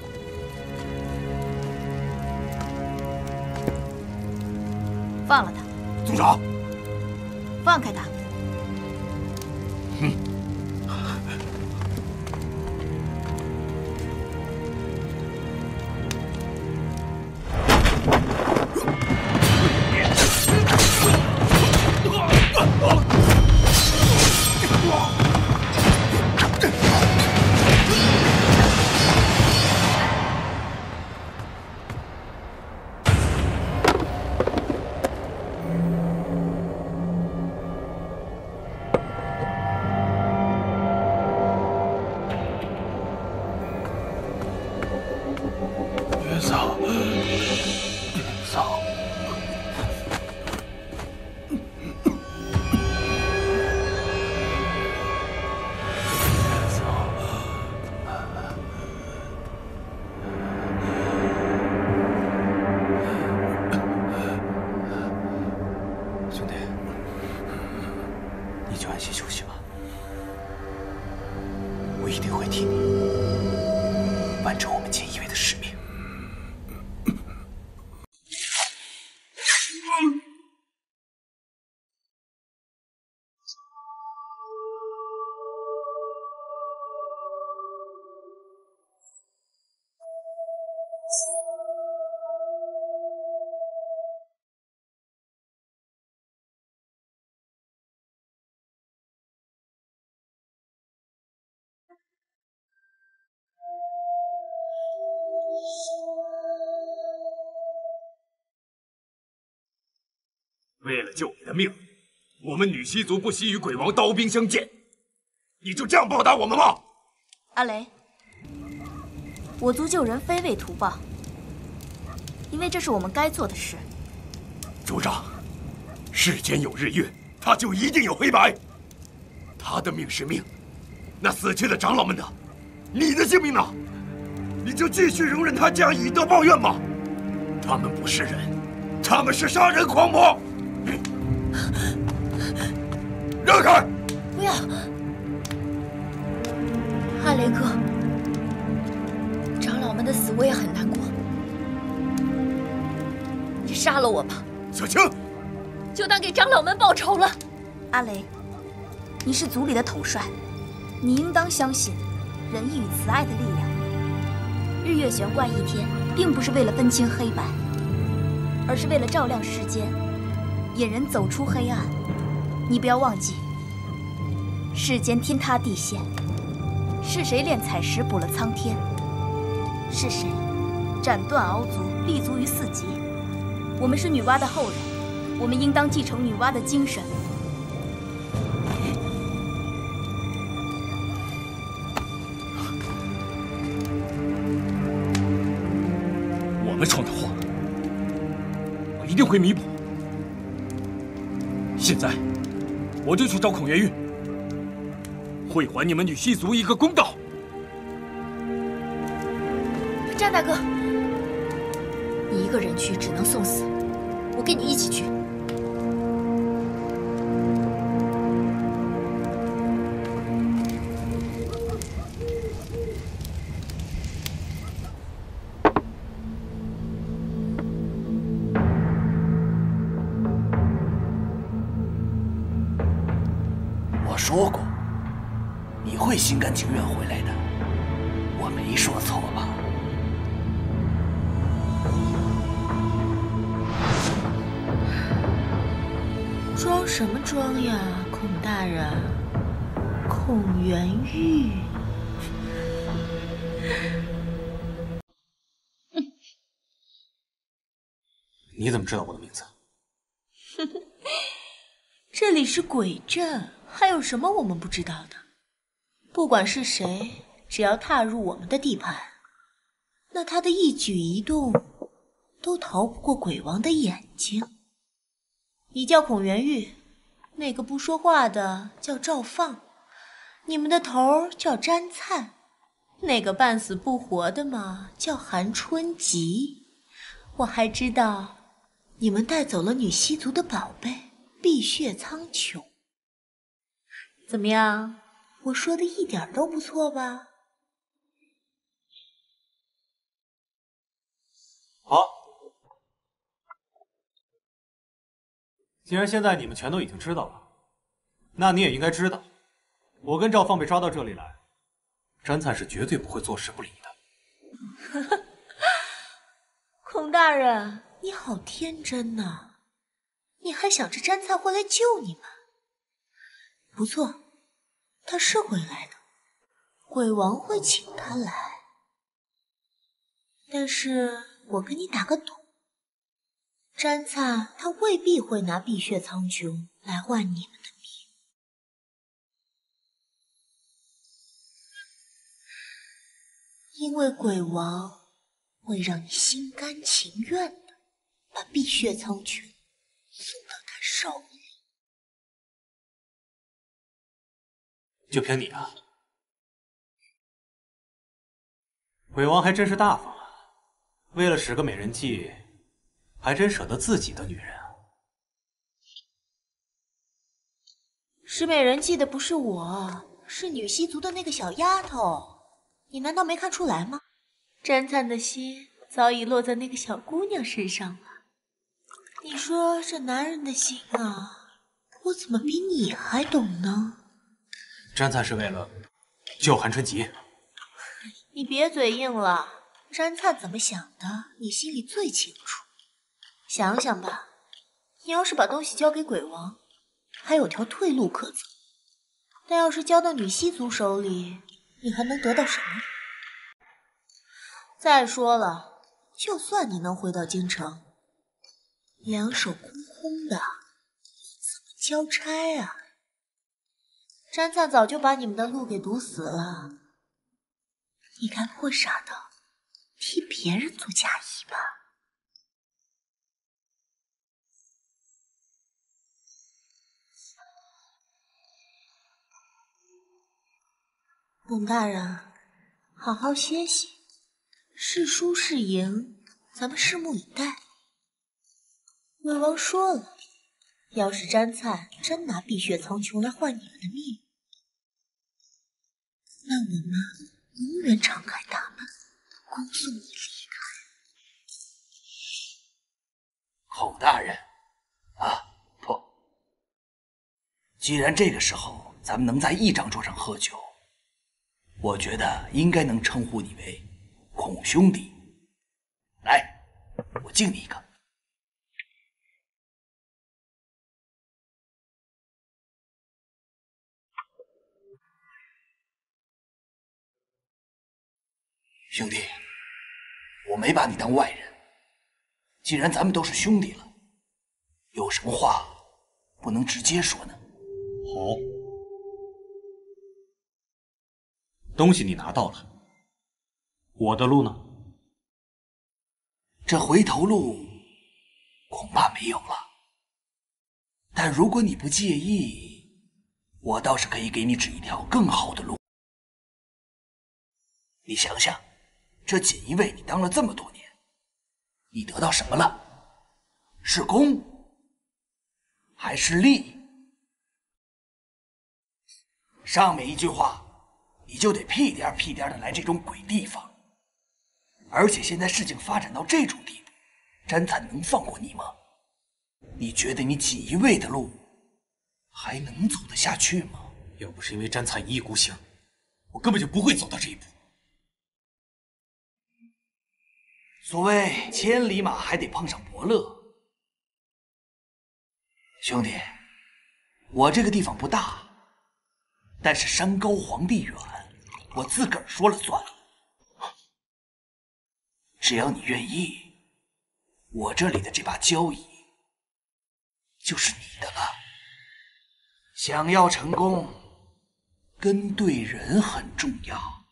放了他。
族长，
放开他。
为了救你的命，我们女西族不惜与鬼王刀兵相见，你就这样报答我们吗？
阿雷，我族救人非为图报，因为这是我们该做的事。
族长，世间有日月，它就一定有黑白。他的命是命，那死去的长老们呢？你的性命呢？
你就继续容忍他这样以德报怨吗？他们不是人，他们是杀人狂魔！让开！
不要，阿雷哥，长老们的死我也很难过。你杀了我吧，
小青，
就当给长老们报仇了。
阿雷，你是族里的统帅，你应当相信仁义与慈爱的力量。日月玄关一天，并不是为了分清黑白，而是为了照亮世间，引人走出黑暗。你不要忘记，世间天塌地陷，是谁炼采石补了苍天？是谁斩断鳌足，立足于四极？我们是女娲的后人，我们应当继承女娲的精神。
我们闯的祸，我一定会弥补。现在，我就去找孔元玉，会还你们女西族一个公道。
詹大哥，你一个人去只能送死，我跟你一起去。
我说过，你会心甘情愿回来的，我没说错吧？
装什么装呀，孔大人？孔元玉。
你怎么知道我的名字？
这里是鬼镇，还有什么我们不知道的？不管是谁，只要踏入我们的地盘，那他的一举一动都逃不过鬼王的眼睛。你叫孔元玉，那个不说话的叫赵放，你们的头叫詹灿，那个半死不活的嘛叫韩春吉。我还知道你们带走了女西族的宝贝碧血苍穹。怎么样？我说的一点都不错吧？
好，既然现在你们全都已经知道了，那你也应该知道，我跟赵放被抓到这里来，詹灿是绝对不会坐视不理的。
孔大人，你好天真呐！你还想着詹灿会来救你们？不错，他是会来的，鬼王会请他来。但是我跟你打个赌，詹灿他未必会拿碧血苍穹来换你们的命，因为鬼王会让你心甘情愿的把碧血苍穹送到他手里。
就凭你啊？鬼王还真是大方啊，为了使个美人计，还真舍得自己的女人啊。
使美人计的不是我，是女西族的那个小丫头。你难道没看出来吗？詹灿的心早已落在那个小姑娘身上了。你说这男人的心啊，我怎么比你还懂呢？
詹灿是为了救韩春吉。
你别嘴硬了，詹灿怎么想的，你心里最清楚。想想吧，你要是把东西交给鬼王，还有条退路可走；但要是交到女西族手里，你还能得到什么？再说了，就算你能回到京城，两手空空的，怎么交差啊？詹灿早就把你们的路给堵死了，你该不会傻到替别人做嫁衣吧？董大人，好好歇息， 是输是赢，咱们拭目以待。魏王说了，要是詹灿真拿碧血苍穹来换你们的命，那我们永远敞开大门，恭送你离开。
孔大人，不，既然这个时候咱们能在一张桌上喝酒，我觉得应该能称呼你为孔兄弟。来，我敬你一个。兄弟，我没把你当外人。既然咱们都是兄弟了，有什么话不能直接说呢？
好，东西你拿到了，我的路呢？
这回头路恐怕没有了。但如果你不介意，我倒是可以给你指一条更好的路。你想想，这锦衣卫你当了这么多年，你得到什么了？是功还是利？上面一句话，你就得屁颠屁颠的来这种鬼地方。而且现在事情发展到这种地步，詹灿能放过你吗？你觉得你锦衣卫的路还能走得下去吗？
要不是因为詹灿一意孤行，我根本就不会走到这一步。
所谓千里马还得碰上伯乐。兄弟，我这个地方不大，但是山高皇帝远，我自个儿说了算。只要你愿意，我这里的这把交椅就是你的了。想要成功，跟对人很重要。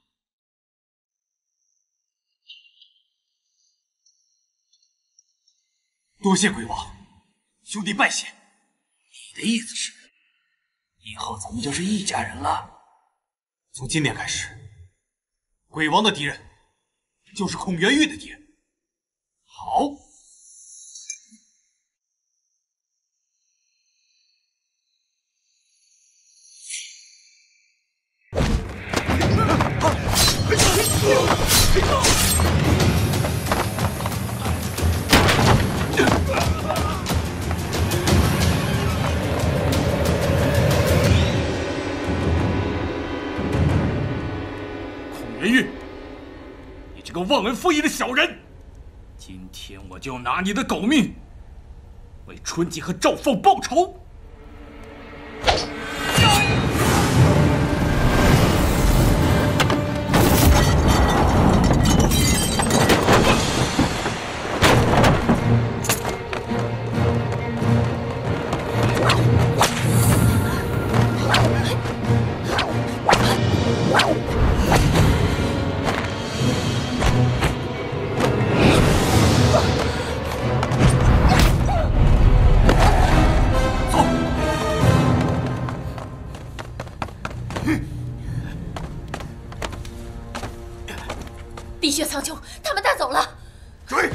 多谢鬼王，兄弟拜谢。
你的意思是，以后咱们就是一家人了？
从今天开始，鬼王的敌人就是孔元玉的敌人。
好。
孔元玉，你这个忘恩负义的小人！今天我就拿你的狗命为春季和赵凤报仇！
碧血苍穹，他们带走了。
追！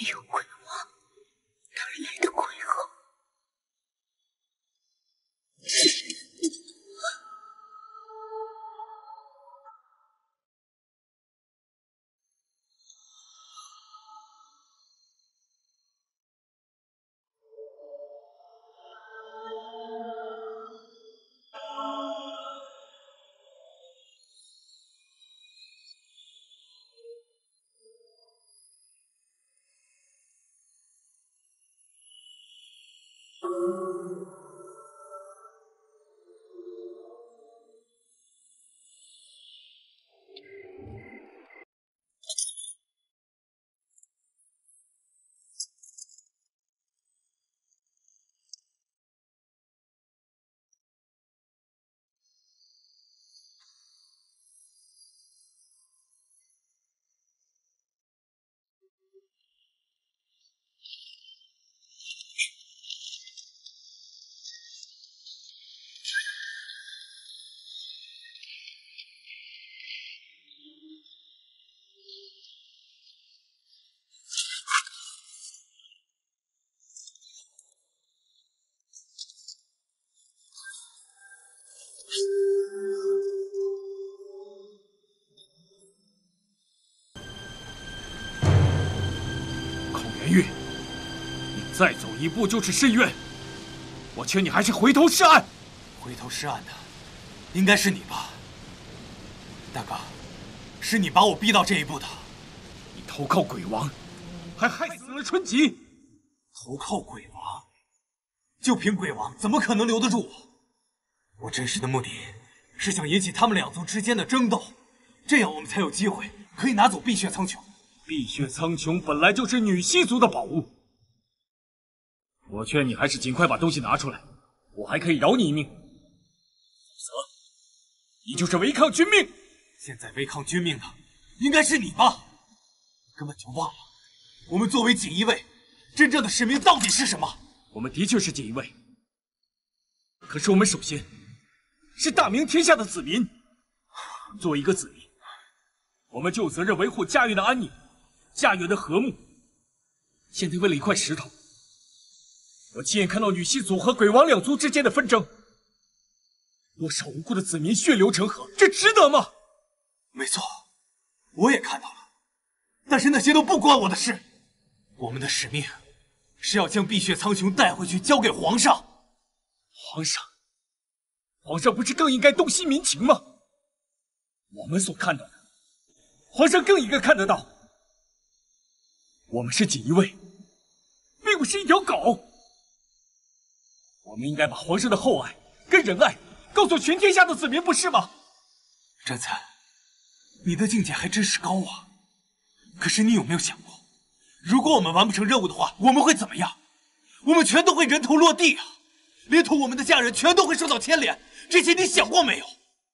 有鬼王，哪儿来的鬼后？
玉，你再走一步就是深渊。我劝你还是回头是岸。
回头是岸的，应该是你吧，大哥，是你把我逼到这一步的。
你投靠鬼王，还害死了春吉。
投靠鬼王，就凭鬼王怎么可能留得住我？我真实的目的是想引起他们两族之间的争斗，这样我们才有机会可以拿走碧血苍穹。
碧血苍穹本来就是女西族的宝物，我劝你还是尽快把东西拿出来，我还可以饶你一命。否则，你就是违抗君命。
现在违抗君命的应该是你吧？根本就忘了，我们作为锦衣卫，真正的使命到底是什么？
我们的确是锦衣卫，可是我们首先是大明天下的子民。作为一个子民，我们就有责任维护家园的安宁。家园的和睦。现在为了一块石头，我亲眼看到女西族和鬼王两族之间的纷争，多少无辜的子民血流成河，这值得吗？
没错，我也看到了，但是那些都不关我的事。我们的使命是要将碧血苍穹带回去，交给皇上。
皇上不是更应该洞悉民情吗？我们所看到的，皇上更应该看得到。我们是锦衣卫，并不是一条狗。我们应该把皇上的厚爱跟仁爱告诉全天下的子民，不是吗？
真才，你的境界还真是高啊！可是你有没有想过，如果我们完不成任务的话，我们会怎么样？我们全都会人头落地啊！连同我们的家人全都会受到牵连，这些你想过没有？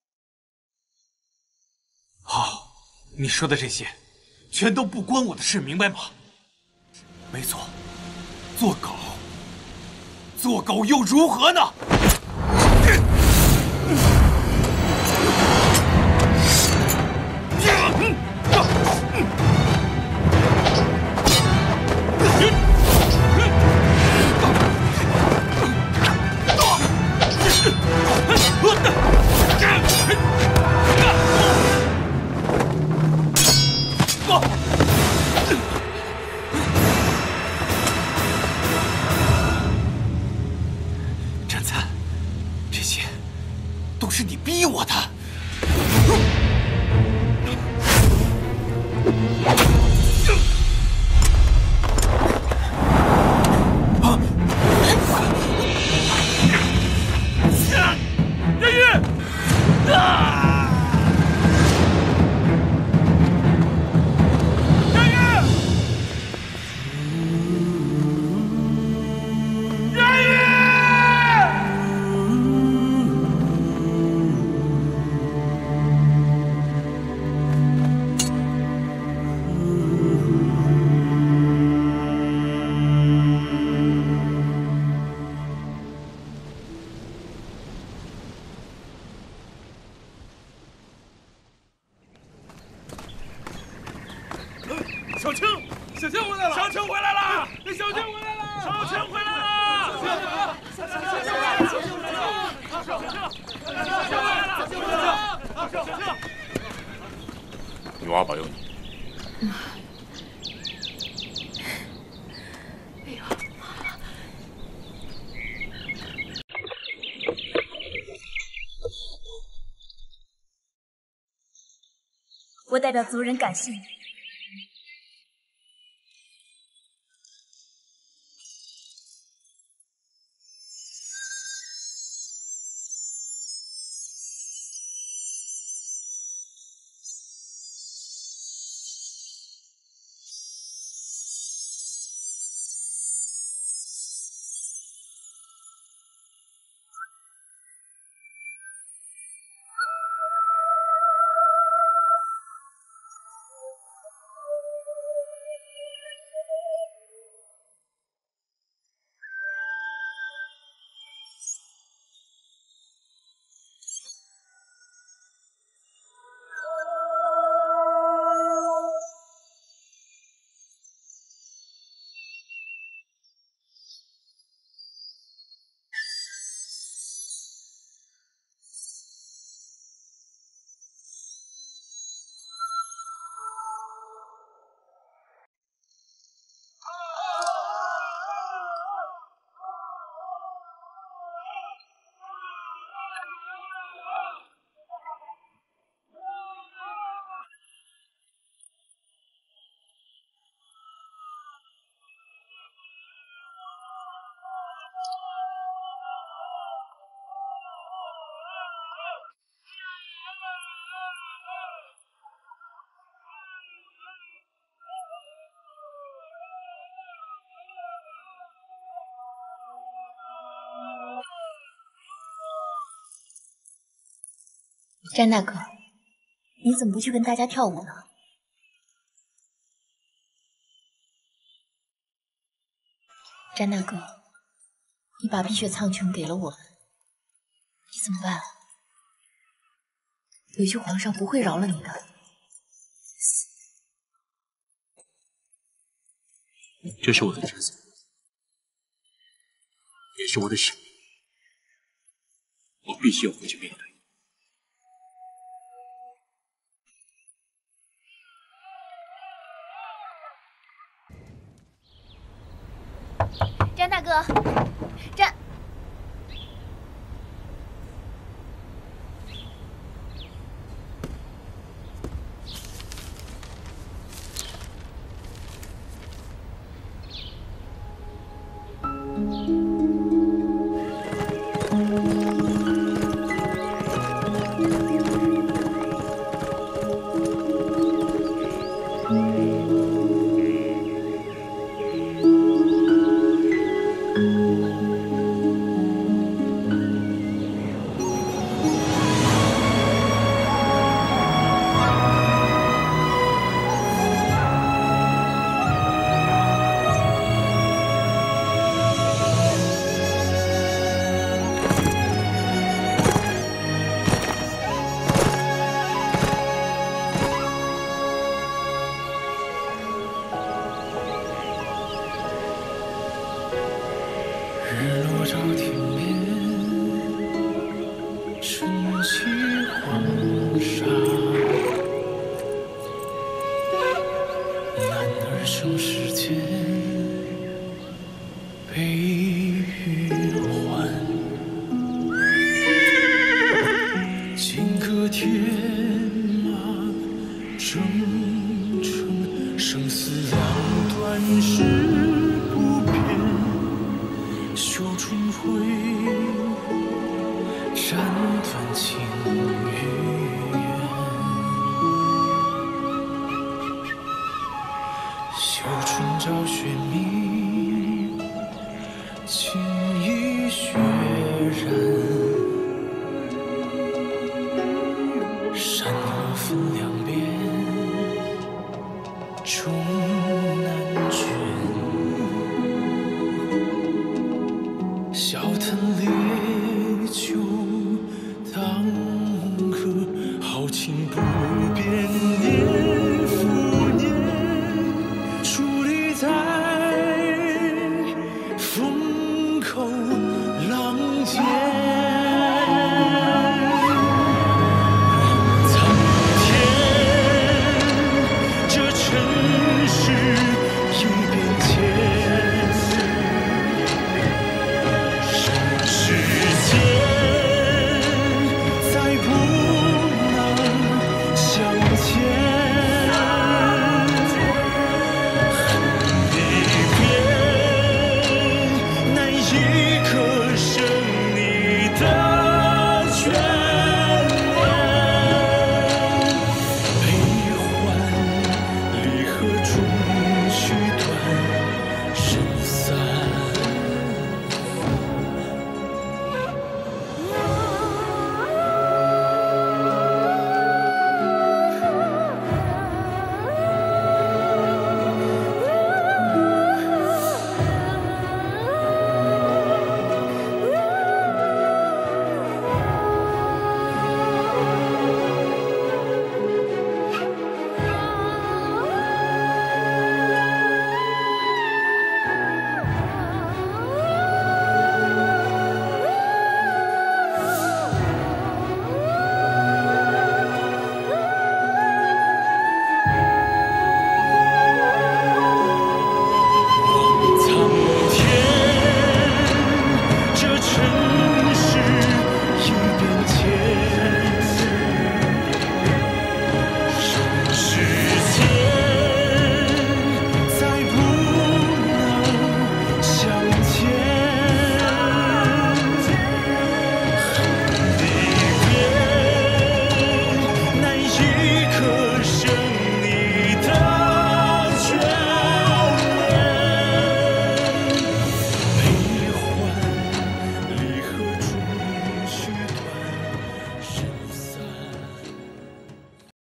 好，你说的这些，全都不关我的事，明白吗？没错，做狗又如何呢？真灿，这些都是你逼我的。
小青回来了！小青回来了！小青回来了！小青回来了！小青回来了！小青！
女娲保佑你。
哎呦！
我代表族人感谢你。
詹大哥，你怎么不去跟大家跳舞呢？詹大哥，你把碧血苍穹给了我们，你怎么办啊？委屈皇上不会饶了你的。
这是我的职责，也是我的使命，我必须要回去面对。
詹大哥，詹。
山河分两边，中